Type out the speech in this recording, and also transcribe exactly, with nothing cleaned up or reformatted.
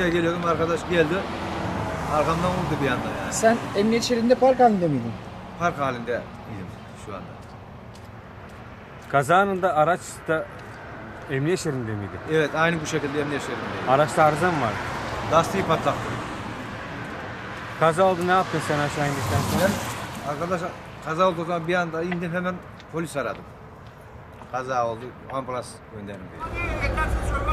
buraya geliyordum, arkadaş geldi. Arkamdan vurdu bir anda yani. Sen emniyet şeridinde park halinde miydin? Park halindeyim şu anda. Kaza anında araç da emniyet şeridinde miydi? Evet, aynı bu şekilde emniyet şeridindeyim. Araçta arıza mı var? Lastiği patlattı. Kaza oldu, ne yaptın sen aşağı indikten sonra? Ben arkadaş kaza olduğu zaman bir anda indim, hemen polis aradım. Kaza oldu, ambulans gönderdim diye.